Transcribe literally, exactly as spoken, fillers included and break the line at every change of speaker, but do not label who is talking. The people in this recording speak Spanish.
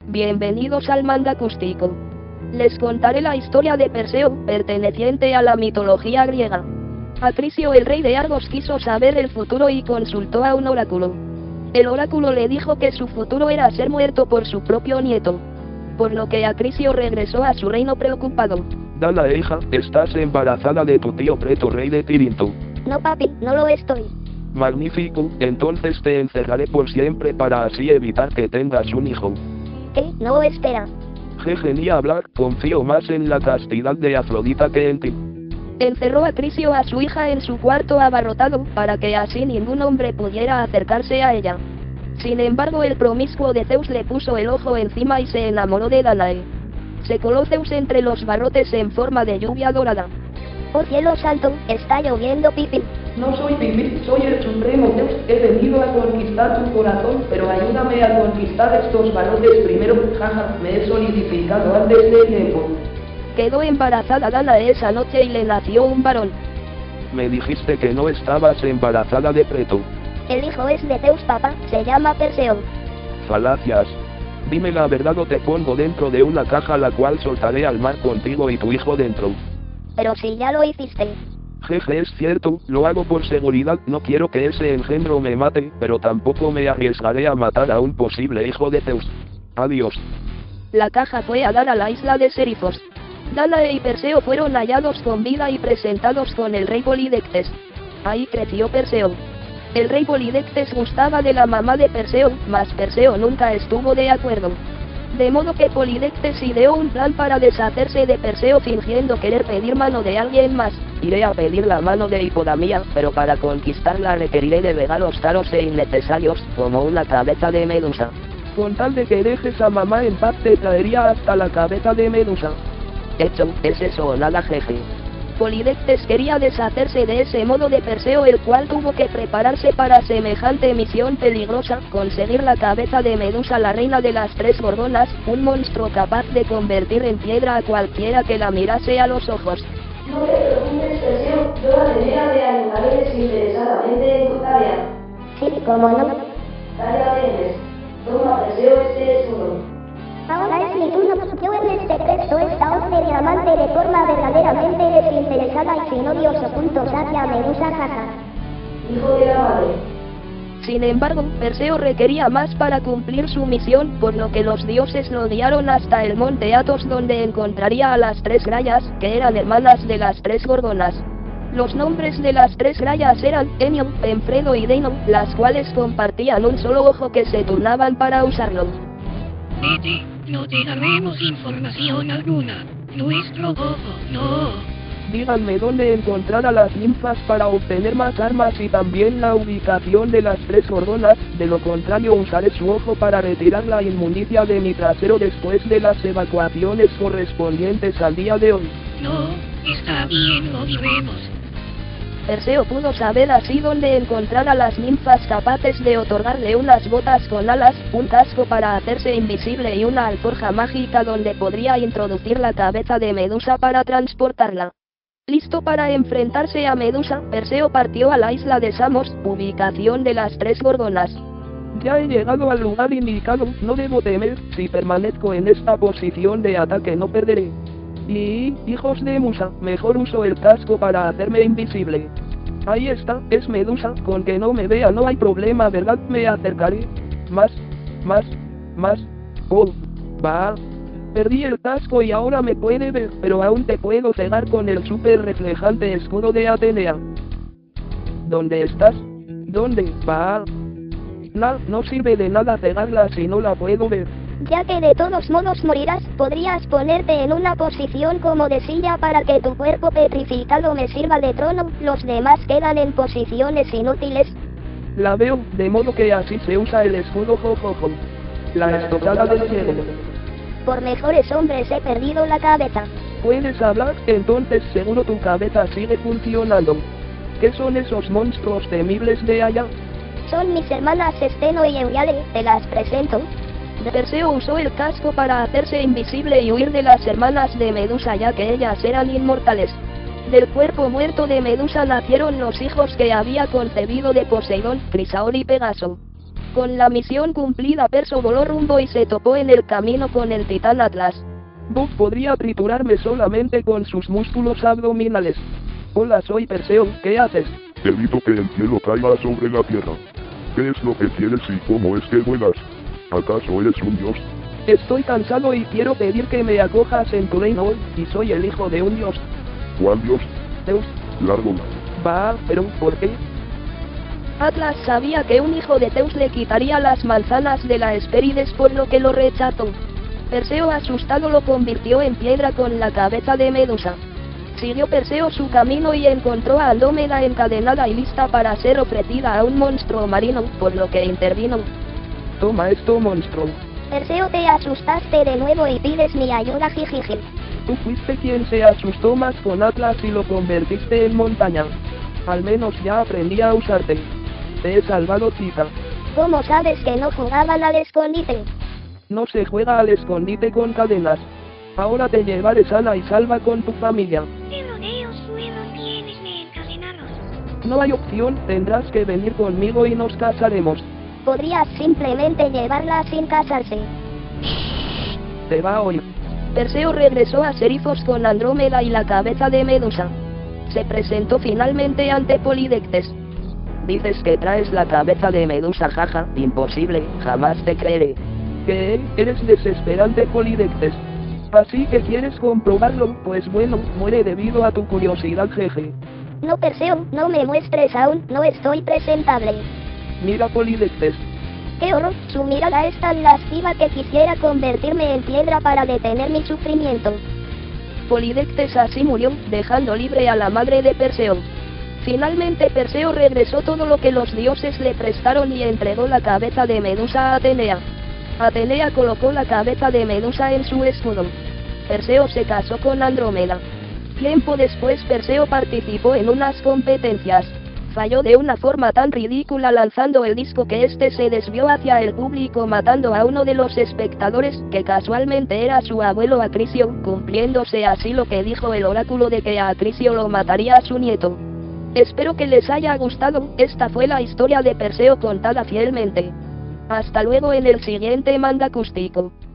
Bienvenidos al manga acústico. Les contaré la historia de Perseo, perteneciente a la mitología griega. Acrisio, el rey de Argos, quiso saber el futuro y consultó a un oráculo. El oráculo le dijo que su futuro era ser muerto por su propio nieto. Por lo que Acrisio regresó a su reino preocupado.
Dana, hija, estás embarazada de tu tío Preto, rey de Tirinto.
No, papi, no lo estoy.
Magnífico, entonces te encerraré por siempre para así evitar que tengas un hijo.
¿Qué? No, espera.
Jeje, ni hablar, confío más en la castidad de Afrodita que en ti.
Encerró a Acrisio a su hija en su cuarto abarrotado, para que así ningún hombre pudiera acercarse a ella. Sin embargo, el promiscuo de Zeus le puso el ojo encima y se enamoró de Danae. Se coló Zeus entre los barrotes en forma de lluvia dorada.
¡Oh cielo santo! Está lloviendo, Pipi.
No soy Pipi, soy el supremo Zeus. He venido a conquistar tu corazón, pero ayúdame a conquistar estos barrotes primero. Jaja, me he solidificado antes de tiempo.
Quedó embarazada Danae esa noche y le nació un varón.
Me dijiste que no estabas embarazada de Preto.
El hijo es de Zeus, papá, se llama Perseo.
Falacias. Dime la verdad o te pongo dentro de una caja la cual soltaré al mar contigo y tu hijo dentro.
Pero si ya lo hiciste.
Jeje, es cierto, lo hago por seguridad, no quiero que ese engendro me mate, pero tampoco me arriesgaré a matar a un posible hijo de Zeus. Adiós.
La caja fue a dar a la isla de Serifos. Danae y Perseo fueron hallados con vida y presentados con el rey Polidectes. Ahí creció Perseo. El rey Polidectes gustaba de la mamá de Perseo, mas Perseo nunca estuvo de acuerdo. De modo que Polidectes ideó un plan para deshacerse de Perseo fingiendo querer pedir mano de alguien más.
Iré a pedir la mano de Hipodamía, pero para conquistarla requeriré de regalos caros e innecesarios, como una cabeza de Medusa.
Con tal de que dejes a mamá en paz te traería hasta la cabeza de Medusa.
Hecho, ¿es eso o nada, jefe?
Polidectes quería deshacerse de ese modo de Perseo, el cual tuvo que prepararse para semejante misión peligrosa, conseguir la cabeza de Medusa, la reina de las tres gorgonas, un monstruo capaz de convertir en piedra a cualquiera que la mirase a los ojos.
No te preocupes, Perseo, yo Atenea te ayudaré desinteresadamente en tu tarea.
Sí, cómo no.
Tarea tienes. Toma, Perseo, este es uno.
Ahora es mi turno, yo en este texto esta hoz de diamante de forma verdaderamente desinteresada y sin odios ocultos hacia Medusa, jaja.
Hijo de la madre.
Sin embargo, Perseo requería más para cumplir su misión, por lo que los dioses lo guiaron hasta el monte Athos, donde encontraría a las tres grayas, que eran hermanas de las tres gorgonas. Los nombres de las tres grayas eran Enio, Penfredo y Deino, las cuales compartían un solo ojo que se turnaban para usarlo.
Vete, no te daremos información alguna. Nuestro ojo, no.
Díganme dónde encontrar a las ninfas para obtener más armas y también la ubicación de las tres gorgonas, de lo contrario usaré su ojo para retirar la inmundicia de mi trasero después de las evacuaciones correspondientes al día de hoy.
No, está bien, lo diremos.
Perseo pudo saber así dónde encontrar a las ninfas capaces de otorgarle unas botas con alas, un casco para hacerse invisible y una alforja mágica donde podría introducir la cabeza de Medusa para transportarla. Listo para enfrentarse a Medusa, Perseo partió a la isla de Samos, ubicación de las tres gorgonas.
Ya he llegado al lugar indicado, no debo temer, si permanezco en esta posición de ataque no perderé. Y, hijos de Musa, mejor uso el casco para hacerme invisible. Ahí está, es Medusa, con que no me vea no hay problema, ¿verdad? Me acercaré. Más, más, más. Oh, va. Perdí el casco y ahora me puede ver, pero aún te puedo cegar con el súper reflejante escudo de Atenea. ¿Dónde estás? ¿Dónde? Va. No, no sirve de nada cegarla si no la puedo ver.
Ya que de todos modos morirás, podrías ponerte en una posición como de silla para que tu cuerpo petrificado me sirva de trono, los demás quedan en posiciones inútiles.
La veo, de modo que así se usa el escudo jojojo. La estocada del cielo.
Por mejores hombres he perdido la cabeza.
¿Puedes hablar? Entonces seguro tu cabeza sigue funcionando. ¿Qué son esos monstruos temibles de allá?
Son mis hermanas Esteno y Euriale, te las presento.
Perseo usó el casco para hacerse invisible y huir de las hermanas de Medusa, ya que ellas eran inmortales. Del cuerpo muerto de Medusa nacieron los hijos que había concebido de Poseidón, Crisaor y Pegaso. Con la misión cumplida, Perso voló rumbo y se topó en el camino con el titán Atlas.
Buf podría triturarme solamente con sus músculos abdominales. Hola, soy Perseo, ¿qué haces?
Evito que el cielo caiga sobre la tierra. ¿Qué es lo que quieres y cómo es que vuelas? ¿Acaso eres un dios?
Estoy cansado y quiero pedir que me acojas en tu reino, y soy el hijo de un dios.
¿Cuál dios?
Zeus.
Largo.
Va, pero ¿por qué?
Atlas sabía que un hijo de Zeus le quitaría las manzanas de la Hespérides, por lo que lo rechazó. Perseo, asustado, lo convirtió en piedra con la cabeza de Medusa. Siguió Perseo su camino y encontró a Andrómeda encadenada y lista para ser ofrecida a un monstruo marino, por lo que intervino.
Toma esto, monstruo.
Perseo, te asustaste de nuevo y pides mi ayuda, jijiji.
Tú fuiste quien se asustó más con Atlas y lo convertiste en montaña. Al menos ya aprendí a usarte. Te he salvado, chica.
¿Cómo sabes que no jugaban al escondite?
No se juega al escondite con cadenas. Ahora te llevaré sana y salva con tu familia.
Te rodeo, suelo, tienes que encadenarlos.
No hay opción, tendrás que venir conmigo y nos casaremos.
Podrías simplemente llevarla sin casarse.
Te va a oír.
Perseo regresó a Serifos con Andrómeda y la cabeza de Medusa. Se presentó finalmente ante Polidectes.
Dices que traes la cabeza de Medusa, jaja, imposible, jamás te creeré.
¿Qué? Eres desesperante, Polidectes. Así que quieres comprobarlo, pues bueno, muere debido a tu curiosidad, jeje.
No, Perseo, no me muestres aún, no estoy presentable.
Mira, Polidectes.
¡Qué horror! Su mirada es tan lasciva que quisiera convertirme en piedra para detener mi sufrimiento.
Polidectes así murió, dejando libre a la madre de Perseo. Finalmente Perseo regresó todo lo que los dioses le prestaron y entregó la cabeza de Medusa a Atenea. Atenea colocó la cabeza de Medusa en su escudo. Perseo se casó con Andrómeda. Tiempo después Perseo participó en unas competencias. Falló de una forma tan ridícula lanzando el disco que este se desvió hacia el público, matando a uno de los espectadores, que casualmente era su abuelo Acrisio, cumpliéndose así lo que dijo el oráculo de que a Acrisio lo mataría a su nieto. Espero que les haya gustado, esta fue la historia de Perseo contada fielmente. Hasta luego en el siguiente manga acústico.